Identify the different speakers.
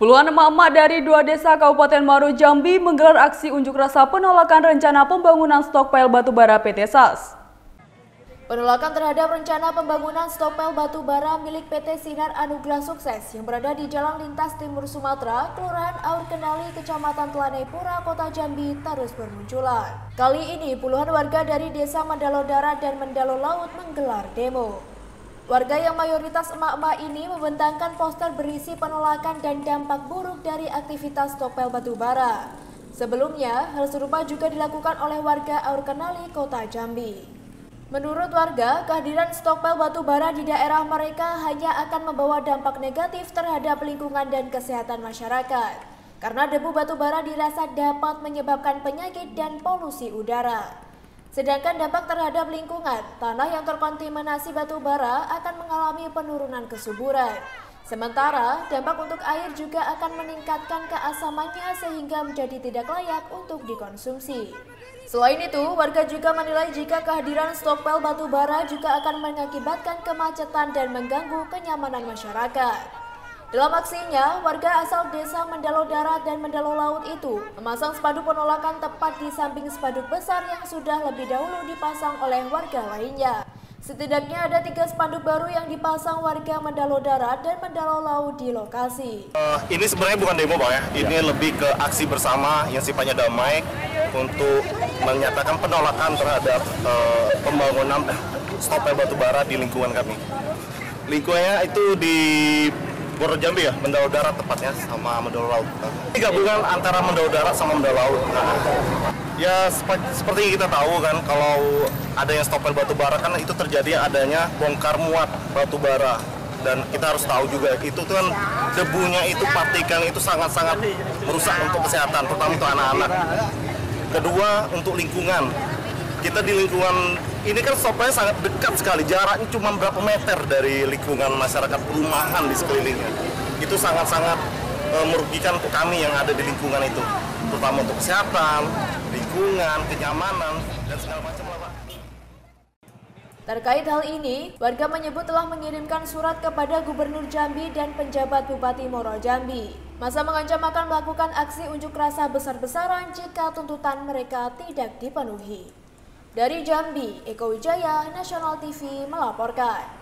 Speaker 1: Puluhan emak-emak dari 2 desa Kabupaten Maros Jambi menggelar aksi unjuk rasa penolakan rencana pembangunan stokpil batubara PT SAS.
Speaker 2: Penolakan terhadap rencana pembangunan stokpil batubara milik PT Sinar Anugrah Sukses yang berada di Jalan Lintas Timur Sumatera, Kelurahan Aur Kenali, Kecamatan Telanepura, Kota Jambi terus bermunculan. Kali ini puluhan warga dari Desa Mendalo Darat dan Mendalo Laut menggelar demo. Warga yang mayoritas emak-emak ini membentangkan poster berisi penolakan dan dampak buruk dari aktivitas stokpil batubara. Sebelumnya, hal serupa juga dilakukan oleh warga Aur Kenali, Kota Jambi. Menurut warga, kehadiran stokpil batubara di daerah mereka hanya akan membawa dampak negatif terhadap lingkungan dan kesehatan masyarakat. Karena debu batubara dirasa dapat menyebabkan penyakit dan polusi udara. Sedangkan dampak terhadap lingkungan, tanah yang terkontaminasi batubara akan mengalami penurunan kesuburan. Sementara, dampak untuk air juga akan meningkatkan keasamannya sehingga menjadi tidak layak untuk dikonsumsi. Selain itu, warga juga menilai jika kehadiran stokpil batubara juga akan mengakibatkan kemacetan dan mengganggu kenyamanan masyarakat. Dalam aksinya, warga asal Desa Mendalo Darat dan Mendalo Laut itu memasang spanduk penolakan tepat di samping spanduk besar yang sudah lebih dahulu dipasang oleh warga lainnya. Setidaknya ada 3 spanduk baru yang dipasang warga Mendalo Darat dan Mendalo Laut di lokasi.
Speaker 3: Ini sebenarnya bukan demo, Pak ya. Ini lebih ke aksi bersama yang sifatnya damai untuk menyatakan penolakan terhadap pembangunan stokpil batubara di lingkungan kami. Lingkungannya itu di Boro Jambi ya, Mendalo Darat tepatnya sama Mendalo Laut. Ini gabungan antara Mendalo Darat sama Mendalo Laut. Nah, ya seperti yang kita tahu kan, kalau ada yang stokpil batubara kan itu terjadi adanya bongkar muat batubara. Dan kita harus tahu juga itu kan debunya itu, partikel itu sangat-sangat merusak untuk kesehatan, terutama untuk anak-anak. Kedua, untuk lingkungan. Kita di lingkungan ini kan stokpilnya sangat dekat sekali, jaraknya cuma berapa meter dari lingkungan masyarakat perumahan di sekelilingnya. Itu sangat-sangat merugikan untuk kami yang ada di lingkungan itu, terutama untuk kesehatan, lingkungan, kenyamanan, dan segala macam lah, Pak.
Speaker 2: Terkait hal ini, warga menyebut telah mengirimkan surat kepada Gubernur Jambi dan penjabat Bupati Moro Jambi. Masa mengancam akan melakukan aksi unjuk rasa besar-besaran jika tuntutan mereka tidak dipenuhi. Dari Jambi, Eko Wijaya, Nasional TV melaporkan.